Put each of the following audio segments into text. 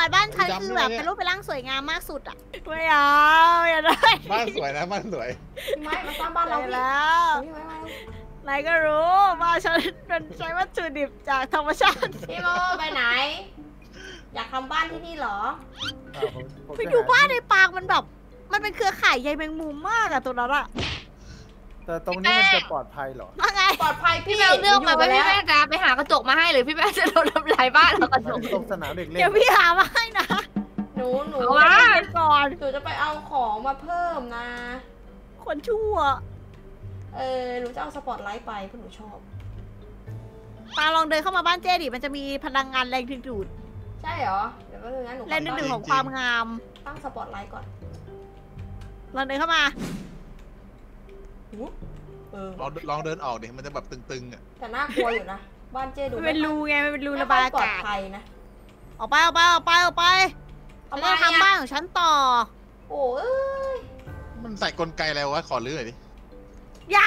อยบ้านฉันคือแบบเป็นรูปเป็นร่างสวยงามมากสุดอ่ะไม่เอาอย่าได้บ้านสวยนะบ้านสวยพี่ไม้มาสร้างบ้านเราพี่แล้วพี่ไม้มานายก็รู้ว่าฉันเป็นใช้วัตถุดิบจากธรรมชาติพี่โมไปไหน อยากทำบ้านที่นี่เหรอไปอยู่บ้านในปางมันแบบ มันเป็นเครือข่ายใยแมงมุมมากอะตัวนั้นอะแต่ตรงนี้มันจะปลอดภัยเหรอว่าไงปลอดภัยพี่พี่แมวเลือกมาว่าแล้พี่แม่จะไปหากระจกมาให้หรือพี่แม่จะโดนทำลายบ้านเอากระจกตรงสนามเด็กเล่นเดี๋ยวพี่หามาให้นะหนูเอาวะเดี๋ยวก่อนหนูจะไปเอาของมาเพิ่มนะคนชั่วหนูจะเอาสปอตไลท์ไปเพราะหนูชอบปางลองเดินเข้ามาบ้านเจ๊ดิมันจะมีพลังงานแรงดึงดูดใช่เหรอ เดี๋ยวก็คืองั้นหนูแรงดึงดูดของความงามตั้งสปอตไลท์ก่อนลองเดินเข้ามาลองเดินออกดิมันจะแบบตึงๆอ่ะแต่น่ากลัวอยู่นะ บ้านเจ๊ดูมันเป็นรูไงมันเป็นรูไม่ระบายอาปลอดกาศภัยนะออกไปฉันจะทำบ้านของฉันต่อโอ้ยมันใส่กลไกอะไรวะขอรื้อหน่อยดิอย่า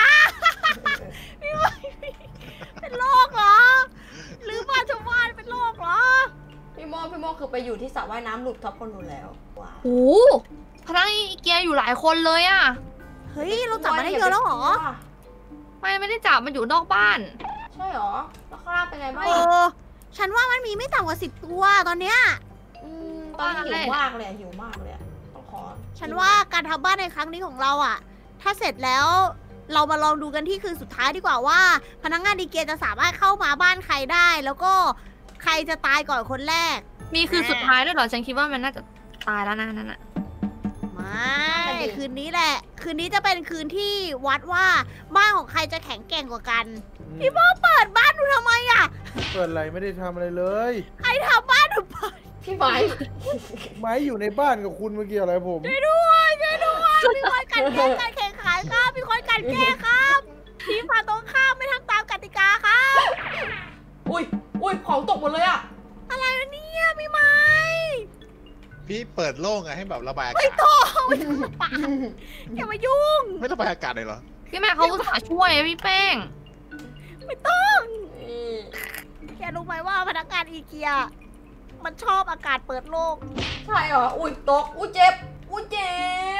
เป็นโรคเหรอ หรือบ้านชาวบ้านเป็นโรคเหรอพี่โมคือไปอยู่ที่สระว่ายน้ำลูปท็อปคนนู้นแล้วว้าวโอ้พนักงานอีเกียอยู่หลายคนเลยอ่ะเฮ้ย เราจับมาได้เยอะแล้วเหรอไม่ได้จับมันอยู่นอกบ้านใช่เหรอ แล้วข้างล่างเป็นไงบ้างเออ ฉันว่ามันมีไม่ต่ำกว่า10 ตัวตอนเนี้ยตอนนี้หิวมากเลยหิวมากเลยต้องขอฉันว่าการทำบ้านในครั้งนี้ของเราอ่ะ ถ้าเสร็จแล้วเรามาลองดูกันที่คืนสุดท้ายดีกว่าว่า พนักงานดีเกจะสามารถเข้ามาบ้านใครได้ แล้วก็ใครจะตายก่อนคนแรกมีคือสุดท้ายด้วยเหรอฉันคิดว่ามันน่าจะตายแล้วนะนั่นน่ะไม่คืนนี้แหละ คืนนี้จะเป็นคืนที่วัดว่าบ้านของใครจะแข็งแกร่งกว่ากัน พี่โมเปิดบ้านหนูทำไมอ่ะเปิดอะไรไม่ได้ทำอะไรเลยใครทำบ้านหนูเปิดพี่ไม้ไม้อยู่ในบ้านกับคุณเมื่อกี้อะไรผมช่วยด้วยมีคนกัดแกล้งการแข่งขันครับมีคนกัดแกล้งครับทีมฝ่ายตรงข้ามไม่ทำตามกติกาครับอุ้ยของตกหมดเลยอะอะไรวะเนี่ยพี่ไม้พี่เปิดโล่งไงให้แบบระบายอาไม่กาศโตไม่ต้องมาปากอย่ามายุ่งไม่ระบายอากาศเลยเหรอพี่แม่เขาอุตส่าห์ช่วยพี่แป้งไม่ต้องนี่แกรู้ไหมว่าพนักงานอีเกีย มันชอบอากาศเปิดโล่งใช่เหรอ อุ้ยตก อุ้ยเจ็บ อุ้ยเจ็บ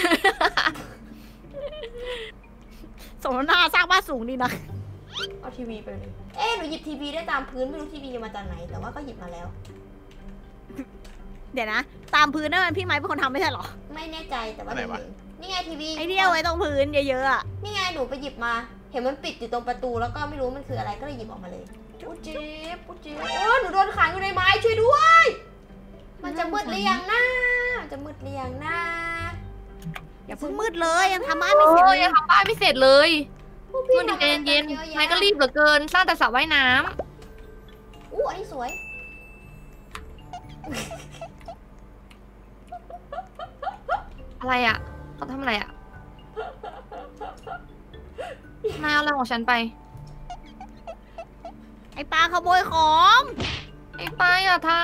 สมนาสร้างบ้านสูงดีนะเอาทีวีไปเลย หนูหยิบทีวีได้ตามพื้นไม่รู้ทีวีมาจากไหน แต่ว่าก็หยิบมาแล้วเดี๋ยวนะ ตามพื้นนั่นมันพี่ไม้เป็นคนทำไม่ใช่เหรอไม่แน่ใจแต่ว่าอันไหนวะนี่ไงทีวีไอเดียไว้ตรงพื้นเยอะๆอะนี่ไงหนูไปหยิบมา เห็นมันปิดอยู่ตรงประตูแล้วก็ไม่รู้มันคืออะไรก็เลยหยิบออกมาเลยอุ้ยเจ็บอุ้ยเจ็บโอ้หนูโดนขังอยู่ในไม้ช่วยด้วย มันจะมืดหรือยังนะมันจะมืดหรือยังนะอย่าเพิ่งมืดเลยยังทำบ้านไม่เสร็จโอ้เลย ยยังทำบ้านไม่เสร็จเลยพวกพี่มันใจเย็นทำอะไรๆนายก็รีบเหลือเกินสร้างแต่สระว่ายน้อู้อันนี้สวยำอะไรอ่ะเขาทำอะไรอ่ะนายเอาอะไรของฉันไปไอปลาขโมยของไอ้ป้าอย่าท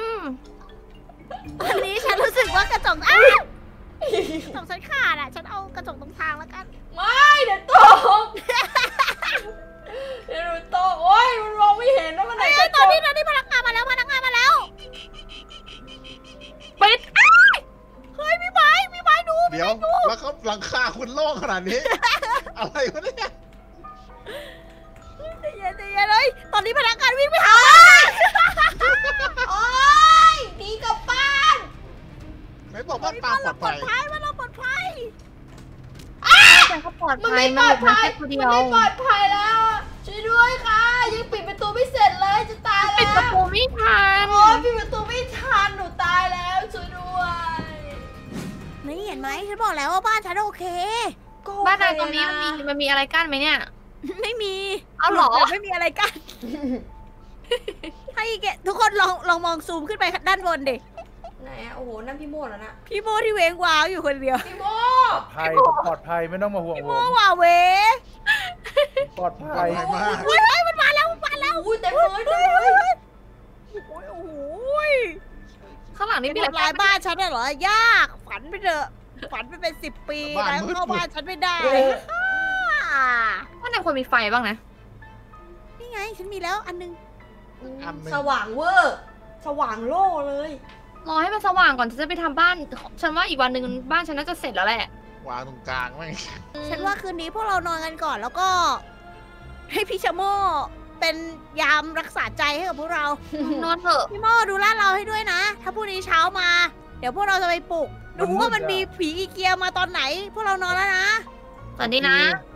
วันนี้ฉันรู้สึกว่ากระจกกระจกฉันขาดอ่ะ ฉันเอากระจกตรงทางแล้วกันไม่เดี๋ยวตก เดี๋ยวหนูตกโอ้ยมันมองไม่เห็นนะมันไหนเฮ้ยกระตจอนกนี้พนักงานมาแล้วพนักงานมาแล้วำปิดเฮ้ยพี่ไม้ดูเดี๋ยวแล้วเขาหลังคาคุณโล่งขนาดนี้ อะไรวะเนี่ยใจเย็นเลยตอนนี้พนักงานวิ่งไปหาโอ้ยหนีกลับบ้านไหนบอกว่าปลาปลอดภัยมันเราปลอดภัยแต่เขาปลอดมันภัยไม่ปมันลออดยู่ภัมาย แค่ตัวเดียวมันไม่ปลอดภัยแล้ว ช่วยด้วยค่ะ ยังปิดประตูไม่เสร็จเลยจะตายปิดแล้วประตูไม่ทันโอ้ยปิดประตูไม่ทันหนูตายแล้วช่วยด้วยนี่เห็นไหมฉันบอกแล้วว่าบ้านฉันโอเคก็โอเคบ้านนายตรงนี้มันมีอะไรกั้นไหมเนี่ยไม่มีเอาเหรอแต่ไม่มีอะไรกัน ให้แกทุกคนลองมองซูมขึ้นไปด้านบนดิไหนอะโอ้โหนั่นพี่โมดแล้วนะพี่โมที่เวงวาวอยู่คนเดียวพี่โมปลอดภัยไม่ต้องมาห่วงพี่ผโมมว่าเวปลอดปลภัอย ดภัยมากเฮ้ยมันมาแล้วอุ้ยเต็มเลยเต็มเลยโอ้โหข้างหลังนี่นี่มีเป็นอะไรทำลายบ้านฉันน่ะเหรอยาก ฝันไปเถอะฝันไปเป็น10 ปีแล้วเข้าบ้านฉันไม่ได้ว่านายควรมีไฟบ้างนะนี่ไงฉันมีแล้วอันนึงสว่างเวอร์ สว่างโล่เลยรอให้มันสว่างก่อนจะไปทำบ้าน ฉันว่าอีกวันหนึ่งบ้านฉันน่าจะเสร็จแล้วแหละวางตรงกลางแม่งฉันว่าคืนนี้พวกเรานอนกันก่อนแล้วก็ ให้พี่ชะโม่เป็นยามรักษาใจให้กับพวกเรานอนเถอะพี่โม่ดูลาดเราให้ด้วยนะ ถ้าพรุ่งนี้เช้ามา เดี๋ยวพวกเราจะไปปลุก ดูว่ามันมีผีอีเกียมาตอนไหน พวกเรานอนแล้วนะสวัสดีนะ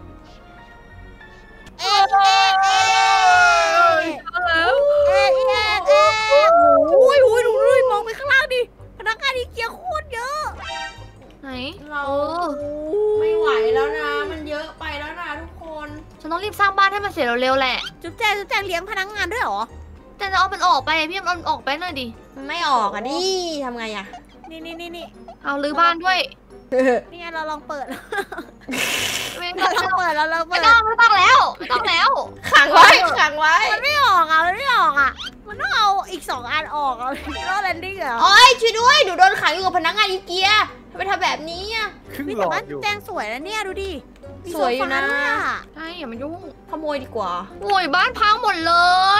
เอ๊ะเอ๊ะเอ๊ะแล้วเอ๊ะเอ๊ะเอ๊ะโอ้ยโอ้ยดูดิมองไปข้างล่างดิ พนักงานอีเกียโคตรเยอะไหนเราโอ้ไม่ไหวแล้วนะ มันเยอะไปแล้วนะทุกคนฉันต้องรีบสร้างบ้านให้มันเสร็จเร็วๆแหละจุ๊บแจเลี้ยงพนักงานด้วยเหรอแต่จะเอามันออกไปพี่เอามันออกไปหน่อยดิมันไม่ออกอ่ะดิทำไงอ่ะนี่เอารื้อบ้านด้วยนี่ไงเราลองเปิดไม่เราลองเปิดเราลองเปิไม่ดต้องแล้วไม่ต้องแล้วขังไว้ขังไว้มันไม่ออกอ่ะ มันต้องเอาอีก2 อันออกอ่ะรอแลนดิ้งเหรอโอ้ยช่วยด้วยหนูโดนขังอยู่กับพนักงานอีเกียทำไมทำแบบนี้อ่ะครึ่งมีหลแต่อบ้าดนอยู่แจงสวยนะเนี่ยดูดิมีสวยอยู่นะโซฟาด้วยอ่ใช่อย่ามายุ่งขโมยดีกว่าโอ้ยบ้านพังหมดเลย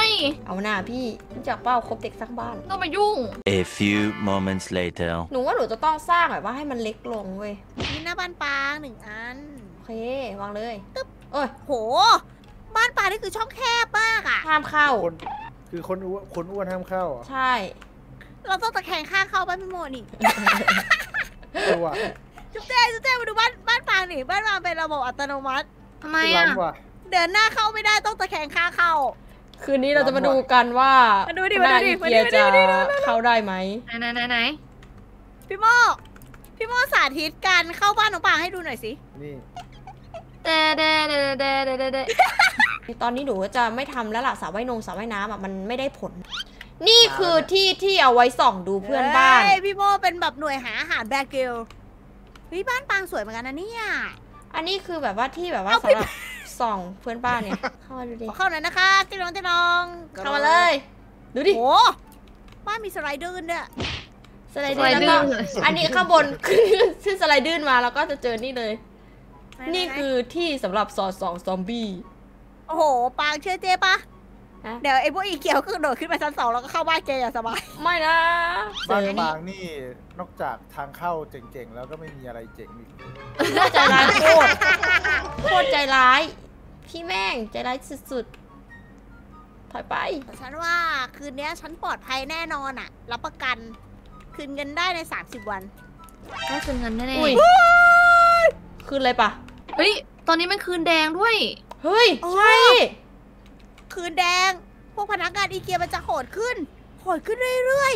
เอาหน้าพี่รู้จักเป้าครบเด็กสักบ้านต้องมายุ่ง A few moments later. หนูว่าหนูจะต้องสร้างแบบว่าให้มันเล็กลงเว้ยมีหน้าบ้านปาง1 อันโอเค วางเลยโอ้ยโห บ้านปางนี่คือช่องแคบมากอ่ะห้ามเข้าคือคนอ้วนห้ามเข้าอ่ะใช่เราต้องตะแคงข้างเข้าบ้านพี่โมนี่ตัวจุ๊บแจมาดูบ้านปางนี่บ้านปางเป็นระบบอัตโนมัติทำไมคืออ่ะล้ำว่ะเดินหน้าเข้าไม่ได้ต้องตะแคงข้างเข้าคืนนี้เราจะมาดูกันว่ามาดูดิพนักงานมาดูดิอีเกียมาดูดิจะมาดูดิเข้าได้ไหมไหนพี่โมสาธิตการเข้าบ้านของปางให้ดูหน่อยสินี่เดตอนนี้หนูจะไม่ทำแล้วล่ะสระว่ายน้ำอ่ะมันไม่ได้ผล นี่คือที่เอาไว้ส่องดูเพื่อนบ้านเฮ้ยพี่โมเป็นแบบหน่วยหาอาหารแบกเกลเฮ้ยบ้านปางสวยเหมือนกันนะเนี่ยอันนี้คือแบบว่าที่แบบว่าเอาสำหรับส่องเพื่อนบ้านเนี่ย เข้ามาดูดิขอเข้าหน่อยนะคะเจ๊น้องเข้ามาเลย ดูดิโหบ้านมีสไลเดอร์ด้วยสไลเดอร์แล้วก็อันนี้ข้างบน ขึ้นสไลเดอร์มาแล้วก็จะเจอนี่เลย นี่คือที่สำหรับสอดส่องซอมบี้โอ้โหปางเชื่อเจ๊ปะฮะเดี๋ยวไอ้พวกอีเกียวก็กระโดดขึ้นไปชั้น 2แล้วก็เข้าบ้านเจ๊อย่างสบายไม่นะบ้านเจอนี่บางนี่นอกจากทางเข้าเจ๋งๆ แล้วก็ไม่มีอะไรเจ๋งอีกน่าใจร้ายโคตรใจร้าย พี่แม่งใจร้ายสุดๆถอยไปแต่ฉันว่าคืนนี้ฉันปลอดภัยแน่นอนอะรับประกันคืนเงินได้ใน30 วันได้คืนเงินแน่อุ้ยคืนเลยปะๆเฮ้ยตอนนี้มันคืนแดงด้วยเฮ้ย ใช่คืนแดง พวกพนักงานอีเกียมันจะโหดขึ้นเรื่อย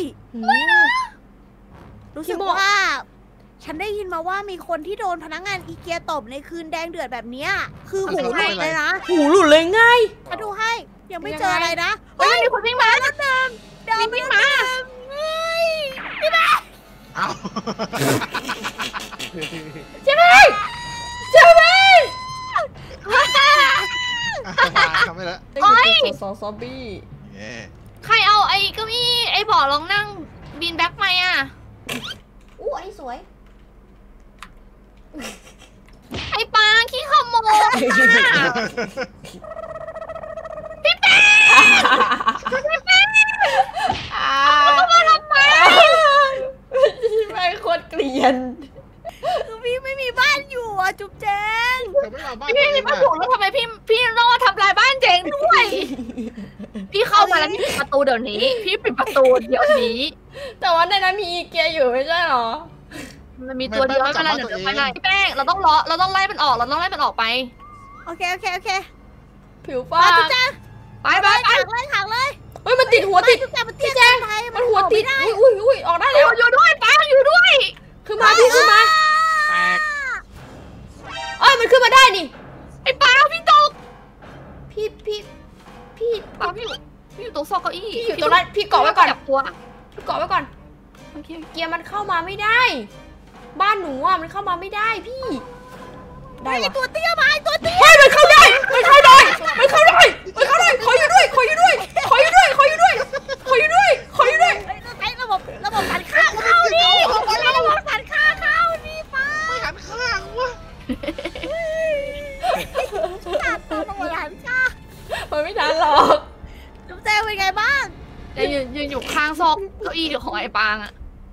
ๆ รู้สึกว่า ฉันได้ยินมาว่ามีคนที่โดนพนักงานอีเกียตบในคืนแดงเดือดแบบเนี้ยคือหูหลุดเลยนะหูหลุดเลยไงฉันดูให้ยังไม่เจออะไรนะเฮ้ยมีคนวิ่งมาเดิมวิ่งมาเฮ้ยเอาใช่ไหมใช่ไหมทำไม่ละโอ้ยซอมบี้เย้ใครเอาไอ้เก้าอี้ไอ้เบาะรองนั่งบินแบ็คไหมอ่ะอู้อันนี้สวยไอ้ปางขี้ขโมยไม่โคตรเกลียนคือพี่ไม่มีบ้านอยู่อ่ะจุ๊บแจงจะไม่เอาบ้านพี่นี่มาถูกแล้วทำไมพี่ต้องมาทำลายบ้านเจงด้วย พี่เข้ามาแล้วพี่ปิดประตูเดี๋ยวนี้ พี่ปิดประตูเดี๋ยวนี้แต่ว่าในนั้นมีอีเกียอยู่ไม่ใช่หรอมันมีตัวเดียวไม่เป็นไรเดี๋ยวไปไหนพี่แป้งเราต้องไล่มันออกเราต้องไล่มันออกไปโอเคผิวฟ้ามาจุ๊บแจงไปขังเลยเฮ้ยมันติดหัวติดจุ๊บแจงมันเตี้ยพี่แจงเกินไปมันหัวติด อุ้ยออกได้แล้วอยู่ด้วยปางอยู่ด้วยคือมาพี่คือมาแตกเอ้ยมันขึ้นมาได้นี่ไอ้ปางพี่ตกพี่ปางพี่อยู่ตรงซอกเก้าอี้พี่อยู่ตรงนั้นพี่เกาะไว้ก่อนจับตัวพี่เกาะไว้ก่อนโอเคเกียร์มันเข้ามาไม่ได้ บ้านหนูอ่ะมันเข้ามาไม่ได้พี่ ได้ไอ้วะตัวเตี้ยมาไอ้ตัวเตี้ยเฮ้ยมันเข้าได้ขออยู่ด้วยไอ้ระบบสันข้างเข้านี่ระบบสันข้างเข้านี่ป้าไม่หันข้างวะตัดตัวระบบสันข้างมันไม่ทันหรอกจุ๊บแจงเป็นไงบ้างแต่ยืนอยู่ข้างซอกเก้าอี้ของไอ้ปางอะ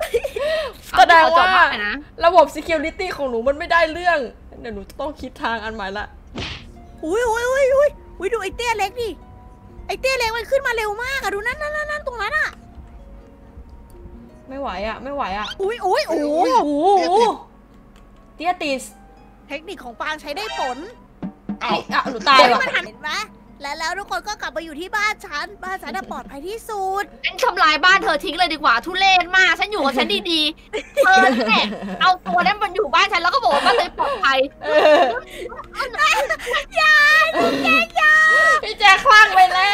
แสดงว่าเอที่เขจบมกเลยนะระบบ security ของหนูมันไม่ได้เรื่องเดี๋ยวหนูต้องคิดทางอันใหม่ละอุ้ยดูไอ้เตี้ยเล็กดิไอ้เตี้ยเล็กมันขึ้นมาเร็วมากอะดูนั่นตรงนั้นอะไม่ไหวอ่ะไม่ไหวอ่ะอุ้ยโอ้โหเตี้ยติสเทคนิคของปางใช้ได้ผลเอ้าอ่ะหนูตายว่ะมันหันเห็นไหมแล้วทุกคนก็กลับมาอยู่ที่บ้านฉันน่ะปลอดภัยที่สุดฉันทำลายบ้านเธอทิ้งเลยดีกว่าทุเรศมากฉันอยู่กับฉันดีๆเธอแน่เอาตัวนั้นมันอยู่บ้านฉันแล้วก็บอกว่าบ้านเลยปลอดภัยพี่แจ๊คคลั่งไปแล้ว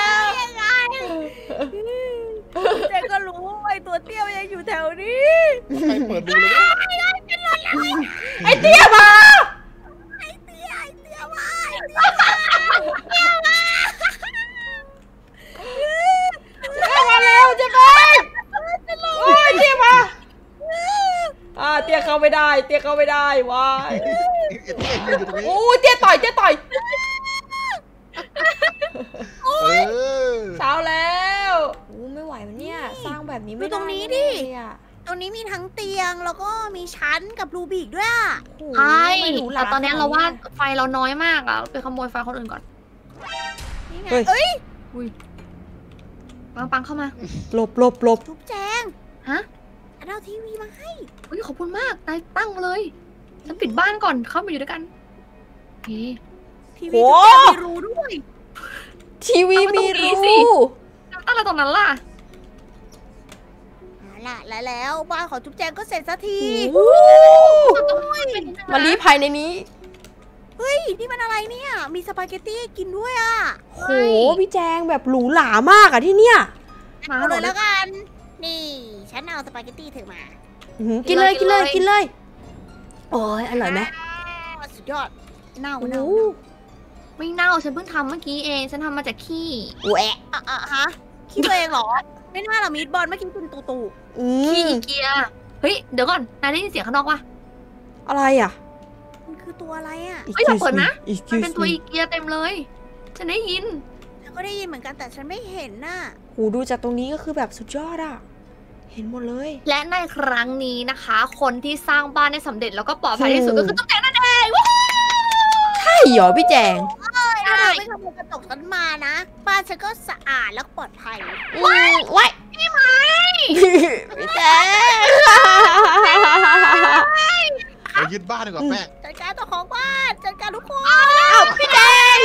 เจ๊ก็รู้ว่าไอ้ตัวเตี้ยมันยังอยู่แถวนี้ใครเปิดดูเลยไอเตี้ยมาไอ้เตี้ยมามาแล้วเจ๊แป้งโอ้ยเตี้ยมาเตี้ยเข้าไม่ได้วายอยู่ตรงนี้โอ้ยเตี้ยต่อย เช้าแล้วโอ้ไม่ไหวมันเนี่ยสร้างแบบนี้ไม่ได้ดูตรงนี้ดิ ตรงนี้มีทั้งเตียงแล้วก็มีชั้นกับรูบิกด้วยอะใช่แต่ตอนนี้เราว่าไฟเราน้อยมากอ่ะไปขโมยไฟคนอื่นก่อนนี่ไงเอ้ยปังเข้ามาหลบทุบแจงฮะอันเอาทีวีมาให้อุ้ยขอบคุณมากนายตั้งมาเลยฉันปิดบ้านก่อนเข้ามาอยู่ด้วยกันโอเคทีวีทุบแจงมีรูด้วยทีวีมีรูตั้งอะไรตรงนั้นล่ะเอาล่ะแล้วบ้านของทุบแจงก็เสร็จสักทีมาลีภายในนี้เฮ้ยนี่มันอะไรเนี่ยมีสปาเกตตี้ให้กินด้วยอะโหพี่แจงแบบหรูหรามากอะที่เนี่ยเอาเลยแล้วกัน นี่ฉันเอาสปาเกตตี้เธอมากินเลย โอ้ยอร่อยไหมสุดยอดเน่าไม่เน่าฉันเพิ่งทำเมื่อกี้เองฉันทำมาจากขี้แหวะฮะคิดตัวเองเหรอ ไม่น่าหรอมีดบอลเมื่อกี้เป็นตูขี้อีเกียเฮ้ยเดี๋ยวก่อนนายได้ยินเสียงข้างนอกปะอะไรอ่ะมันคือตัวอะไรอะเฮ้ยอย่าเปิดนะ มันเป็นตัวอีเกียเต็มเลยฉันได้ยินฉันก็ได้ยินเหมือนกันแต่ฉันไม่เห็นน่ะหูดูจากตรงนี้ก็คือแบบสุดยอดอะเห็นหมดเลยและในครั้งนี้นะคะ คนที่สร้างบ้านได้สำเร็จแล้วก็ปลอดภัยที่สุดก็คือตุ๊กแกนั่นเองว้าวใช่เหรอพี่แจงถ้าเธอไม่ขโมยกระจกฉันมานะบ้านฉันก็สะอาดแล้วก็ปลอดภัยไว้พี่ไม้พี่แจงเรายึดบ้านดีกว่าแป้งจัดการเจ้าของบ้านจัดการทุกคนพี่แจง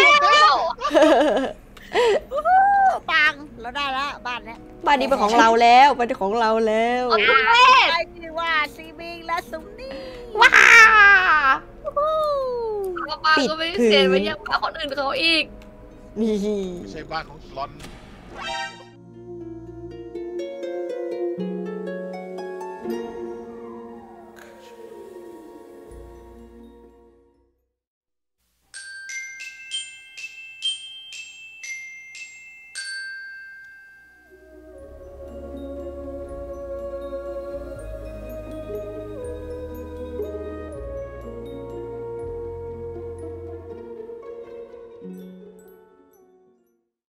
ปังเราได้แล้วบ้านเนี้ยบ้านนี้เป็นของเราแล้วบ้านนี้ของเราแล้วใช่ชื่อว่าซีบิงและซุมนี่ว้าป้าก็ไม่เสียไปยังบ้านคนอื่นเขาอีกนี่ไม่ใช่บ้านของสลอน